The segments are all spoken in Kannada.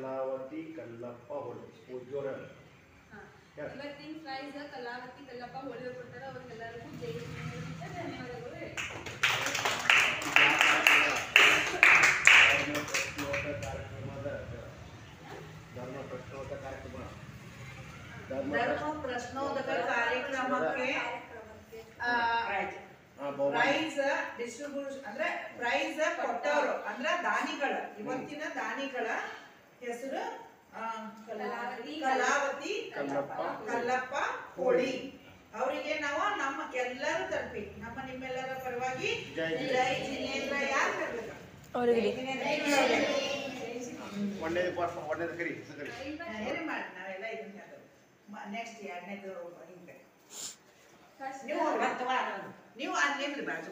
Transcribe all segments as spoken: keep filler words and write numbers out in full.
ಕಲಾವತಿ ಕಲ್ಲಪ್ಪ ಹೊಳೆ ಉಜ್ವಲ ಇವತ್ತಿನ ಪ್ರೈಸ್ ಕಲಾವತಿ ಕಲ್ಲಪ್ಪ ಹೋಳಿ ಕೊಡ್ತಾರೆ ಅವ್ರಿಗೆಲ್ಲರಿಗೂ ಜೈ ಧನ್ಯವಾದಗಳು ಹೇಳಿ ಕಾರ್ಯಕ್ರಮದ ಧರ್ಮ ಪ್ರಶ್ನೋತ್ತರ ಕಾರ್ಯಕ್ರಮ ಧರ್ಮ ಪ್ರಶ್ನೋತ್ತರ ಕಾರ್ಯಕ್ರಮಕ್ಕೆ ಪ್ರೈಸ್ ಡಿಸ್ಟ್ರಿಬ್ಯೂಷನ್ ಅಂದ್ರೆ ಪ್ರೈಸ್ ಕೊಟ್ಟವರು ಅಂದ್ರೆ ದಾನಿಗಳ ಇವತ್ತಿನ ದಾನಿಗಳ ಹೆಸರು ಕಲಾವತಿ ಕಲ್ಲಪ್ಪ ಹೋಳಿ ಅವರಿಗೆ ನಾವು ನಮ್ಮ ಎಲ್ಲರ ತರಪಿ ನಮ್ಮ ನಿಮ್ಮೆಲ್ಲರ ಪರವಾಗಿ ಜೈ ಜಿನೇಂದ್ರ ಯಾರು ಕರ್ಬೇಕು ಏನೇ ಮಾಡಿ ನಾವೆಲ್ಲ ಇದನ್ನ ನೆಕ್ಸ್ಟ್ ಎರಡನೇದು ಹಿಂಗೆ ನೀವು ನೀವು ಅನ್ಲೇನ್ರಿ ಬಾಜು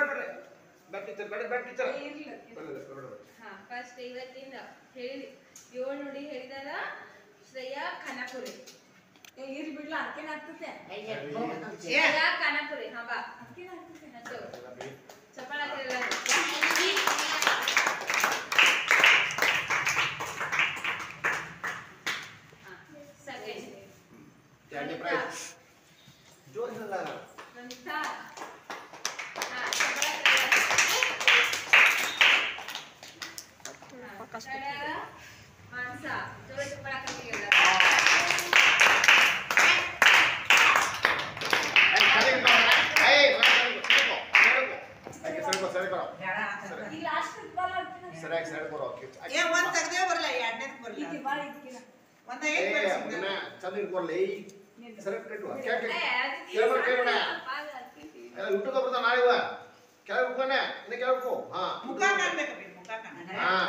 ಫಸ್ಟ್ ಇವತ್ತಿಂದ ಹೇಳಿ ಏಳು ನುಡಿ ಹೇಳಿದಾರ ಶ್ರೇಯಾ ಖಾನಾಪುರಿ ಇರ್ ಬಿಡ್ಲ ಅಕ್ಕೇನ ಆಗ್ತತೆ ಶ್ರೇಯಾ ಖಾನಾಪುರಿ ಹಾ ಬಾ ಅಕ್ಕೇನ ಆಗ್ತತೆ ಚಪ್ಪಾಳ ಹಾಕಿರಲ್ಲ Jadi prize. Jual salah. Nanti. Ada Mansa. Coba coba akan kita. Eh, kalian kau, eh, kalian kau, kalian kau, eh, sering kau, sering kau. ಈ ಲಾಸ್ಟ್ ಬಾಲ್ ಆಗ್ತಿನ Sering, sering kau. ಏ ಒಂದ್ ತೆಗ್ದೇ ಬರಲ್ಲ ಎರಡನೇದು ಬರಲ್ಲ ಇದು ಬಾಲ್ ಇಕ್ಕಿನ ಒಂದ ಏನ್ Eh, ಬರ್ಸಿದ್ದೆ mana? Sering kau lei. Sering kau. Kaya kaya. Eh, ada Kaya mana? Kaya mana? tiga. Eh, untuk kau pernah naik wah? Kaya bukan ya? Ini kaya kau. Ha. ಮುಖ ಕಾಣ್ಬೇಕು ಮುಖ ಕಾಣ Ha.